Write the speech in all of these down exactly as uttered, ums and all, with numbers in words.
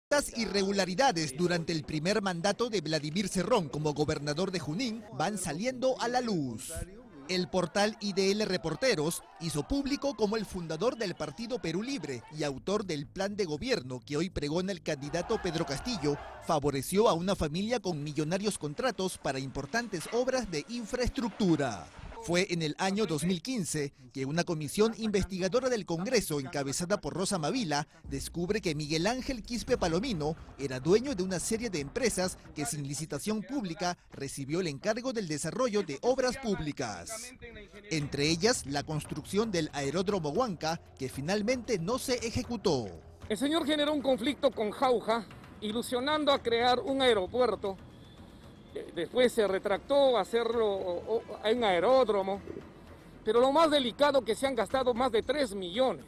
Las irregularidades durante el primer mandato de Vladimir Cerrón como gobernador de Junín van saliendo a la luz. El portal I D L Reporteros hizo público como el fundador del Partido Perú Libre y autor del plan de gobierno que hoy pregona el candidato Pedro Castillo, favoreció a una familia con millonarios contratos para importantes obras de infraestructura. Fue en el año dos mil quince que una comisión investigadora del Congreso, encabezada por Rosa Mavila, descubre que Miguel Ángel Quispe Palomino era dueño de una serie de empresas que sin licitación pública recibió el encargo del desarrollo de obras públicas. Entre ellas, la construcción del aeródromo Huanca, que finalmente no se ejecutó. El señor generó un conflicto con Jauja, ilusionando a crear un aeropuerto. Después se retractó a hacerlo en aeródromo, pero lo más delicado que se han gastado más de tres millones.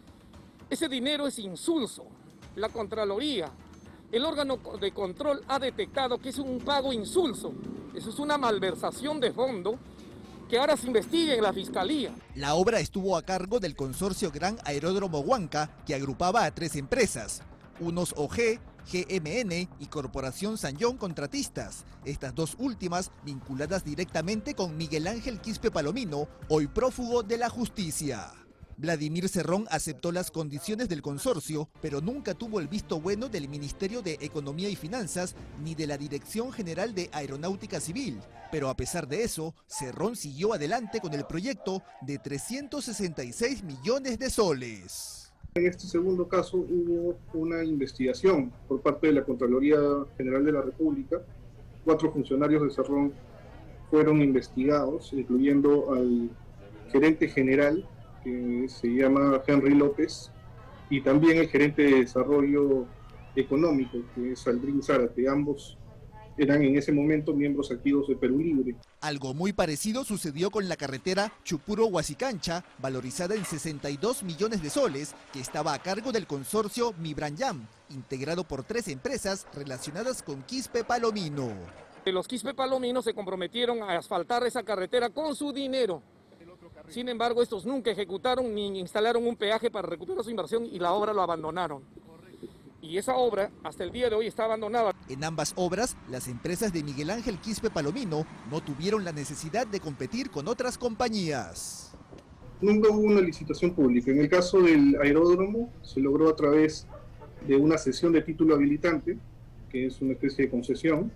Ese dinero es insulso. La Contraloría, el órgano de control, ha detectado que es un pago insulso. Eso es una malversación de fondo que ahora se investiga en la Fiscalía. La obra estuvo a cargo del consorcio Gran Aeródromo Huanca, que agrupaba a tres empresas, Unos O G, G M N y Corporación Sanyón Contratistas, estas dos últimas vinculadas directamente con Miguel Ángel Quispe Palomino, hoy prófugo de la justicia. Vladimir Cerrón aceptó las condiciones del consorcio, pero nunca tuvo el visto bueno del Ministerio de Economía y Finanzas ni de la Dirección General de Aeronáutica Civil. Pero a pesar de eso, Cerrón siguió adelante con el proyecto de trescientos sesenta y seis millones de soles. En este segundo caso hubo una investigación por parte de la Contraloría General de la República. Cuatro funcionarios de Cerrón fueron investigados, incluyendo al gerente general, que se llama Henry López, y también el gerente de desarrollo económico, que es Aldrin Zárate. Ambos eran en ese momento miembros activos de Perú Libre. Algo muy parecido sucedió con la carretera Chupuro-Huasicancha, valorizada en sesenta y dos millones de soles, que estaba a cargo del consorcio Mibranyam, integrado por tres empresas relacionadas con Quispe Palomino. Los Quispe Palomino se comprometieron a asfaltar esa carretera con su dinero. Sin embargo, estos nunca ejecutaron ni instalaron un peaje para recuperar su inversión y la obra lo abandonaron. Y esa obra hasta el día de hoy está abandonada. En ambas obras, las empresas de Miguel Ángel Quispe Palomino no tuvieron la necesidad de competir con otras compañías. Nunca hubo una licitación pública. En el caso del aeródromo, se logró a través de una cesión de título habilitante, que es una especie de concesión.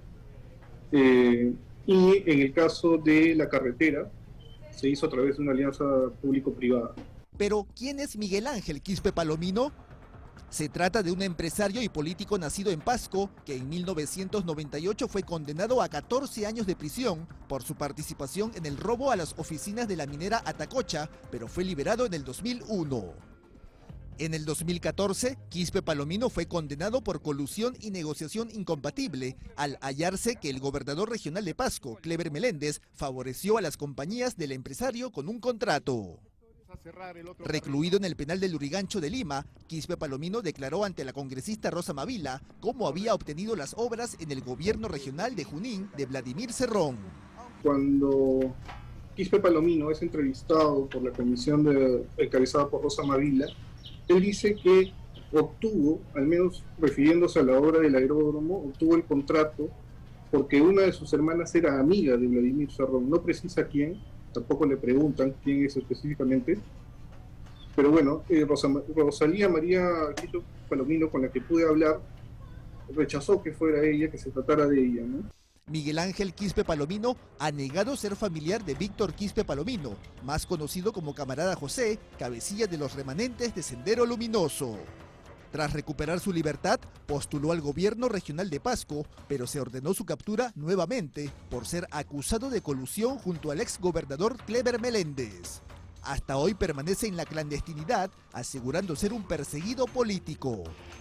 Eh, y en el caso de la carretera, se hizo a través de una alianza público-privada. Pero, ¿quién es Miguel Ángel Quispe Palomino? Se trata de un empresario y político nacido en Pasco, que en mil novecientos noventa y ocho fue condenado a catorce años de prisión por su participación en el robo a las oficinas de la minera Atacocha, pero fue liberado en el dos mil uno. En el dos mil catorce, Quispe Palomino fue condenado por colusión y negociación incompatible al hallarse que el gobernador regional de Pasco, Kleber Meléndez, favoreció a las compañías del empresario con un contrato. Recluido en el penal del Lurigancho de Lima, Quispe Palomino declaró ante la congresista Rosa Mavila cómo había obtenido las obras en el gobierno regional de Junín de Vladimir Cerrón. Cuando Quispe Palomino es entrevistado por la comisión de, encabezada por Rosa Mavila, él dice que obtuvo, al menos refiriéndose a la obra del aeródromo, obtuvo el contrato porque una de sus hermanas era amiga de Vladimir Cerrón, no precisa quién. Tampoco le preguntan quién es específicamente, pero bueno, eh, Rosa, Rosalía María Quispe Palomino, con la que pude hablar, rechazó que fuera ella, que se tratara de ella, ¿no? Miguel Ángel Quispe Palomino ha negado ser familiar de Víctor Quispe Palomino, más conocido como Camarada José, cabecilla de los remanentes de Sendero Luminoso. Tras recuperar su libertad, postuló al gobierno regional de Pasco, pero se ordenó su captura nuevamente por ser acusado de colusión junto al exgobernador Kleber Meléndez. Hasta hoy permanece en la clandestinidad, asegurando ser un perseguido político.